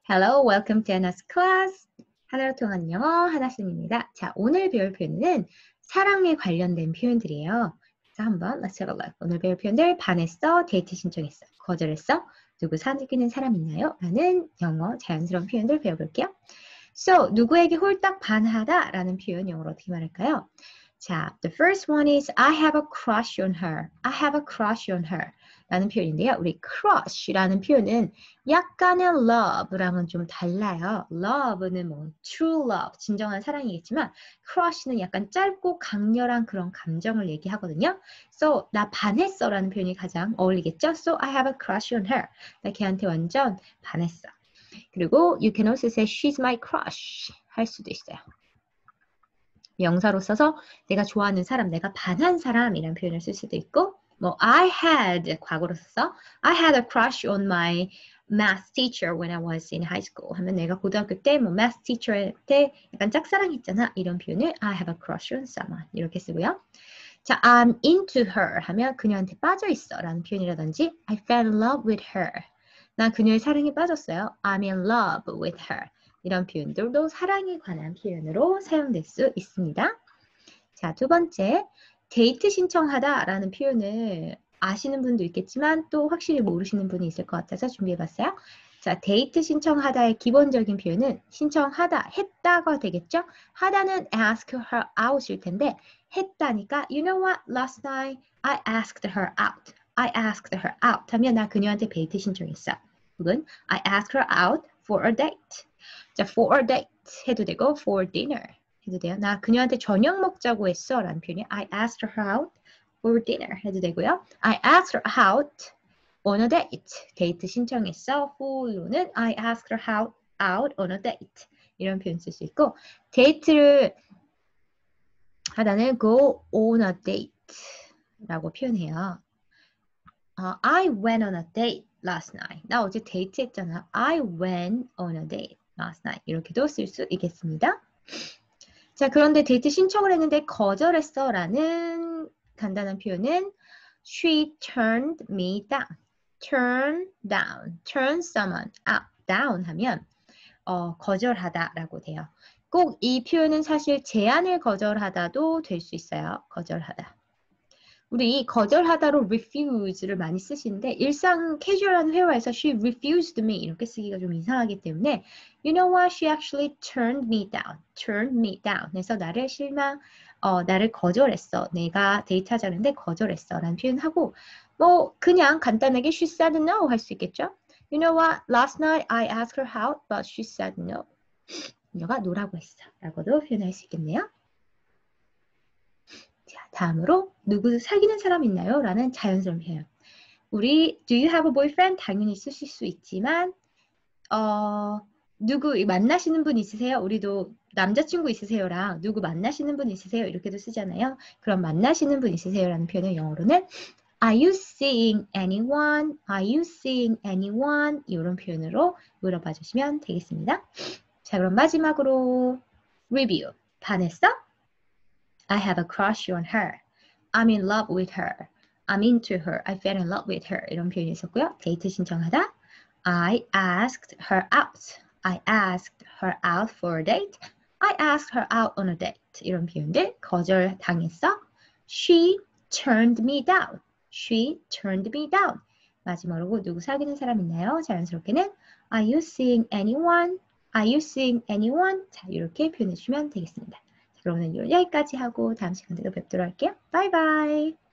Hello, welcome to Anna's class. 하나로 통하는 영어 하나쌤입니다. 자, 오늘 배울 표현은 사랑에 관련된 표현들이에요. 자, 한번 let's have a look. 오늘 배울 표현들 반했어, 데이트 신청했어, 거절했어, 누구 사귀는 사람 있나요? 라는 영어 자연스러운 표현들 배워볼게요. So, 누구에게 홀딱 반하다 라는 표현 영어로 어떻게 말할까요? 자, the first one is I have a crush on her. I have a crush on her. 라는 표현인데요. 우리 crush라는 표현은 약간의 love랑은 좀 달라요. love는 뭐 true love, 진정한 사랑이겠지만 crush는 약간 짧고 강렬한 그런 감정을 얘기하거든요. So, 나 반했어 라는 표현이 가장 어울리겠죠? So, I have a crush on her. 나 걔한테 완전 반했어. 그리고 you can also say she's my crush 할 수도 있어요. 명사로 써서 내가 좋아하는 사람, 내가 반한 사람이라는 표현을 쓸 수도 있고 뭐 I had 과거로 써서 I had a crush on my math teacher when I was in high school 하면 내가 고등학교 때 뭐 math teacher한테 약간 짝사랑했잖아 이런 표현을 I have a crush on someone 이렇게 쓰고요. 자, I'm into her 하면 그녀한테 빠져 있어 라는 표현이라든지 I fell in love with her 난 그녀의 사랑에 빠졌어요. I'm in love with her 이런 표현들도 사랑에 관한 표현으로 사용될 수 있습니다. 자, 두 번째, 데이트 신청하다라는 표현을 아시는 분도 있겠지만 또 확실히 모르시는 분이 있을 것 같아서 준비해봤어요. 자, 데이트 신청하다의 기본적인 표현은 신청하다, 했다가 되겠죠? 하다는 ask her out일 텐데 했다니까 you know what? Last night I asked her out. I asked her out 하면 나 그녀한테 데이트 신청했어. 혹은 I asked her out for a date. 자, for a date 해도 되고 for dinner 해도 돼요. 나 그녀한테 저녁 먹자고 했어 라는 표현이 I asked her out for dinner 해도 되고요. I asked her out on a date. 데이트 신청했어. for로는 I asked her out on a date. 이런 표현 쓸 수 있고 데이트를 하다는 go on a date 라고 표현해요. I went on a date last night. 나 어제 데이트 했잖아. I went on a date last night. 이렇게도 쓸 수 있겠습니다. 자, 그런데 데이트 신청을 했는데 거절했어 라는 간단한 표현은 She turned me down. Turn down. Turn someone down 하면 거절하다 라고 돼요. 꼭 이 표현은 사실 제안을 거절하다도 될 수 있어요. 거절하다. 우리 거절하다로 refuse를 많이 쓰시는데 일상 캐주얼한 회화에서 she refused me 이렇게 쓰기가 좀 이상하기 때문에 you know what? She actually turned me down. turned me down. 그래서 나를 거절했어. 내가 데이트하자는데 거절했어. 라는 표현하고 뭐 그냥 간단하게 she said no 할 수 있겠죠? You know what? Last night I asked her out, but she said no. 그녀가 노라고 했어. 라고도 표현할 수 있겠네요. 자, 다음으로 누구 사귀는 사람 있나요? 라는 자연스러운 표현. 우리 do you have a boyfriend? 당연히 쓰실 수 있지만 누구 만나시는 분 있으세요? 우리도 남자친구 있으세요랑 누구 만나시는 분 있으세요? 이렇게도 쓰잖아요. 그럼 만나시는 분 있으세요? 라는 표현은 영어로는 Are you seeing anyone? Are you seeing anyone? 이런 표현으로 물어봐 주시면 되겠습니다. 자, 그럼 마지막으로 리뷰. 반했어? I have a crush on her. I'm in love with her. I'm into her. I fell in love with her. 이런 표현이 있었고요. 데이트 신청하다. I asked her out. I asked her out for a date. I asked her out on a date. 이런 표현들 거절당했어. She turned me down. She turned me down. 마지막으로 누구 사귀는 사람 있나요? 자연스럽게는 Are you seeing anyone? Are you seeing anyone? 자, 이렇게 표현해 주시면 되겠습니다. 그러면 여기까지 하고 다음 시간에 또 뵙도록 할게요. 바이바이.